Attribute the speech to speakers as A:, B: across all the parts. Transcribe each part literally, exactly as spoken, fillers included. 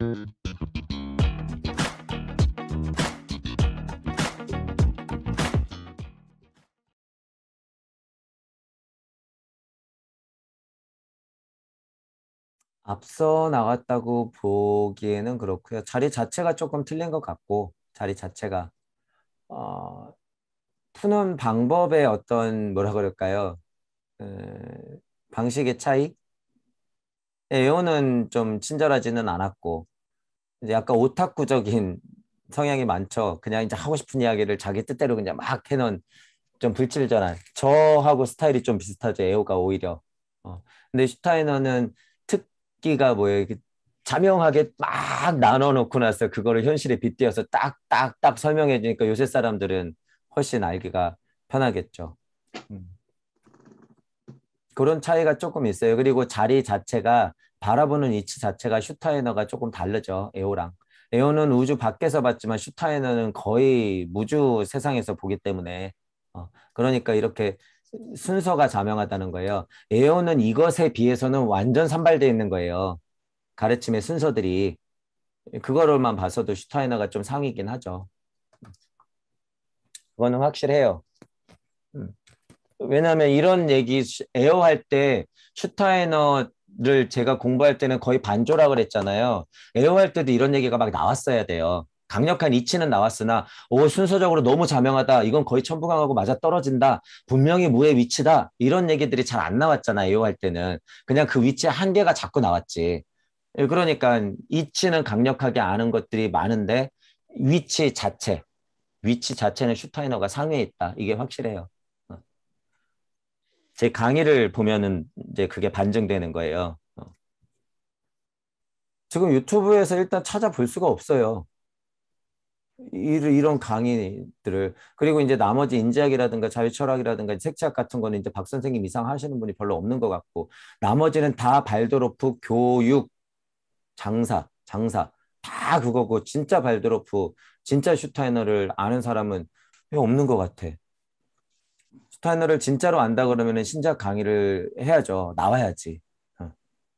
A: 앞서 나갔다고 보기에는 그렇고요. 자리 자체가 조금 틀린 것 같고, 자리 자체가. 어, 푸는 방법의 어떤, 뭐라 그럴까요? 에, 방식의 차이? 에오는 좀 친절하지는 않았고, 이제 약간 오타쿠적인 성향이 많죠. 그냥 이제 하고 싶은 이야기를 자기 뜻대로 그냥 막 해놓은 좀 불칠전한. 저하고 스타일이 좀 비슷하죠. 에오가 오히려. 어. 근데 슈타이너는 특기가 뭐예요? 이렇게 자명하게 막 나눠놓고 나서 그거를 현실에 빗대어서 딱딱딱 설명해 주니까 요새 사람들은 훨씬 알기가 편하겠죠. 음. 그런 차이가 조금 있어요. 그리고 자리 자체가 바라보는 위치 자체가 슈타이너가 조금 다르죠. 에오랑. 에오는 우주 밖에서 봤지만 슈타이너는 거의 무주 세상에서 보기 때문에 어, 그러니까 이렇게 순서가 자명하다는 거예요. 에오는 이것에 비해서는 완전 산발되어 있는 거예요. 가르침의 순서들이. 그거로만 봐서도 슈타이너가 좀 상위긴 하죠. 그거는 확실해요. 음. 왜냐하면 이런 얘기 에어 할 때 슈타이너를 제가 공부할 때는 거의 반조라 그랬잖아요. 에어 할 때도 이런 얘기가 막 나왔어야 돼요. 강력한 이치는 나왔으나 오 순서적으로 너무 자명하다. 이건 거의 천부강하고 맞아 떨어진다. 분명히 무의 위치다. 이런 얘기들이 잘 안 나왔잖아. 에어 할 때는. 그냥 그 위치의 한계가 자꾸 나왔지. 그러니까 이치는 강력하게 아는 것들이 많은데 위치 자체, 위치 자체는 슈타이너가 상위에 있다. 이게 확실해요. 어. 제 강의를 보면은 이제 그게 반증되는 거예요. 어. 지금 유튜브에서 일단 찾아볼 수가 없어요. 이- 이런 강의들을. 그리고 이제 나머지 인지학이라든가 자유철학이라든가 색채학 같은 거는 이제 박 선생님 이상 하시는 분이 별로 없는 것 같고, 나머지는 다 발도로프, 교육, 장사, 장사, 다 그거고, 진짜 발도로프, 진짜 슈타이너를 아는 사람은 왜 없는 것 같아. 슈타이너를 진짜로 안다 그러면은 신작 강의를 해야죠. 나와야지. 어.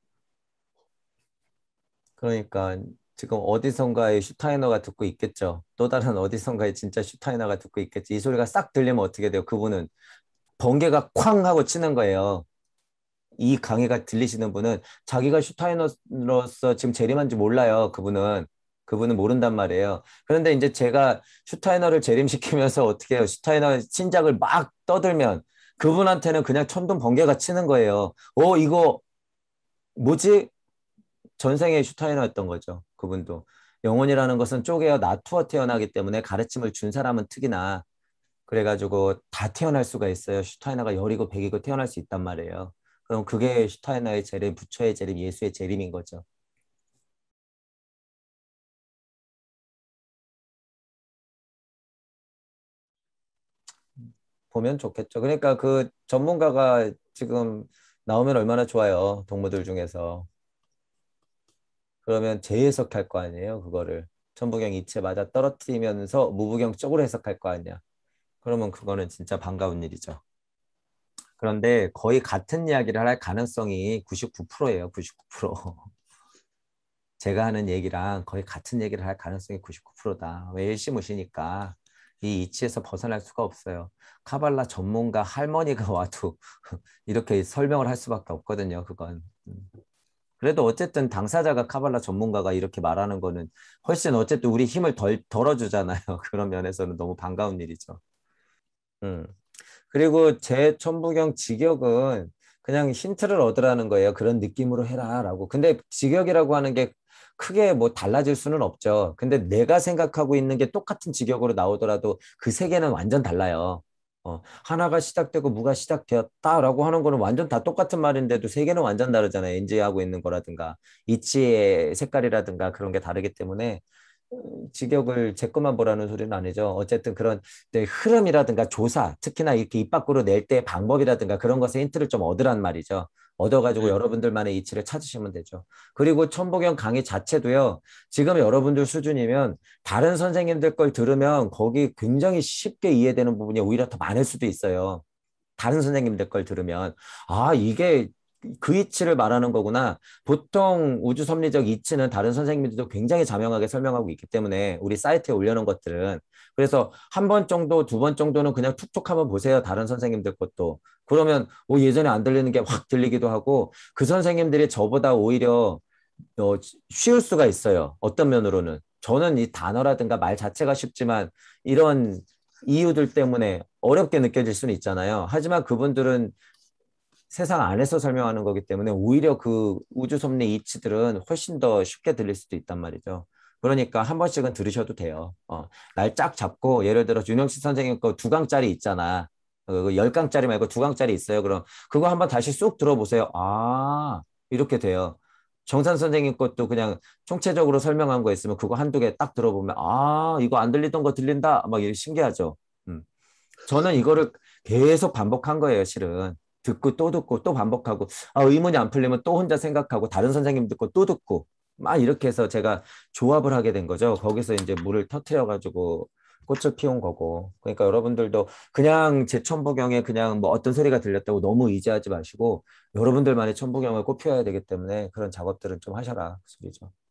A: 그러니까 지금 어디선가에 슈타이너가 듣고 있겠죠. 또 다른 어디선가에 진짜 슈타이너가 듣고 있겠지. 이 소리가 싹 들리면 어떻게 돼요? 그분은 번개가 쾅 하고 치는 거예요. 이 강의가 들리시는 분은 자기가 슈타이너로서 지금 재림한지 몰라요. 그분은. 그분은 모른단 말이에요. 그런데 이제 제가 슈타이너를 재림시키면서 어떻게 해요? 슈타이너 신작을 막 떠들면 그분한테는 그냥 천둥 번개가 치는 거예요. 어, 이거 뭐지? 전생에 슈타이너였던 거죠. 그분도. 영혼이라는 것은 쪼개어 나투어 태어나기 때문에 가르침을 준 사람은 특이나 그래가지고 다 태어날 수가 있어요. 슈타이너가 열이고 백이고 태어날 수 있단 말이에요. 그럼 그게 슈타이너의 재림, 부처의 재림, 예수의 재림인 거죠. 보면 좋겠죠. 그러니까 그 전문가가 지금 나오면 얼마나 좋아요. 동무들 중에서. 그러면 재해석할 거 아니에요. 그거를. 천부경 이체 맞아 떨어뜨리면서 무부경 쪽으로 해석할 거 아니야. 그러면 그거는 진짜 반가운 일이죠. 그런데 거의 같은 이야기를 할 가능성이 구십구 퍼센트예요. 구십구 퍼센트. 제가 하는 얘기랑 거의 같은 얘기를 할 가능성이 구십구 퍼센트다. 왜 일시무시니까 이 이치에서 벗어날 수가 없어요. 카발라 전문가 할머니가 와도 이렇게 설명을 할 수밖에 없거든요. 그건. 음. 그래도 어쨌든 당사자가 카발라 전문가가 이렇게 말하는 거는 훨씬 어쨌든 우리 힘을 덜 덜어주잖아요. 그런 면에서는 너무 반가운 일이죠. 음. 그리고 제 천부경 직역은 그냥 힌트를 얻으라는 거예요. 그런 느낌으로 해라라고. 근데 직역이라고 하는 게 크게 뭐 달라질 수는 없죠. 근데 내가 생각하고 있는 게 똑같은 직역으로 나오더라도 그 세계는 완전 달라요. 어, 하나가 시작되고 무가 시작되었다라고 하는 거는 완전 다 똑같은 말인데도 세계는 완전 다르잖아요. 인지하고 있는 거라든가 이치의 색깔이라든가 그런 게 다르기 때문에 직역을 제 것만 보라는 소리는 아니죠. 어쨌든 그런 네, 흐름이라든가 조사, 특히나 이렇게 입 밖으로 낼 때 방법이라든가 그런 것에 힌트를 좀 얻으란 말이죠. 얻어가지고
B: 네.
A: 여러분들만의 이치를 찾으시면 되죠. 그리고 천복영 강의 자체도요. 지금 여러분들 수준이면 다른 선생님들 걸 들으면 거기 굉장히 쉽게 이해되는 부분이 오히려 더 많을 수도 있어요. 다른 선생님들 걸 들으면 아 이게 그 이치를 말하는 거구나. 보통 우주 섭리적 이치는 다른 선생님들도 굉장히 자명하게 설명하고 있기 때문에 우리 사이트에 올려놓은 것들은 그래서 한 번 정도, 두 번 정도는 그냥 툭툭 한번 보세요. 다른 선생님들 것도. 그러면 오, 예전에 안 들리는 게 확 들리기도 하고 그 선생님들이 저보다 오히려 어, 쉬울 수가 있어요. 어떤 면으로는. 저는 이 단어라든가 말 자체가 쉽지만 이런 이유들 때문에 어렵게 느껴질 수는 있잖아요. 하지만 그분들은 세상 안에서 설명하는 거기 때문에 오히려 그 우주 섭리 이치들은 훨씬 더 쉽게 들릴 수도 있단 말이죠. 그러니까 한 번씩은 들으셔도 돼요. 어, 날 쫙 잡고 예를 들어 윤영식 선생님 거 두 강짜리 있잖아. 어, 열 강짜리 말고 두 강짜리 있어요. 그럼 그거 한번 다시 쑥 들어보세요. 아, 이렇게 돼요. 정산 선생님 것도 그냥 총체적으로 설명한 거 있으면 그거 한두 개 딱 들어보면 아, 이거 안 들리던 거 들린다. 막 이게 신기하죠. 음. 저는 이거를 계속 반복한 거예요, 실은. 듣고 또 듣고 또 반복하고, 아, 의문이 안 풀리면 또 혼자 생각하고, 다른 선생님 듣고 또 듣고, 막 이렇게 해서 제가 조합을 하게 된 거죠. 거기서 이제 물을 터트려가지고 꽃을 피운 거고. 그러니까 여러분들도 그냥 제 천부경에 그냥 뭐 어떤 소리가 들렸다고 너무 의지하지 마시고, 여러분들만의 천부경을 꼭 피워야 되기 때문에 그런 작업들은 좀 하셔라. 그 소리죠.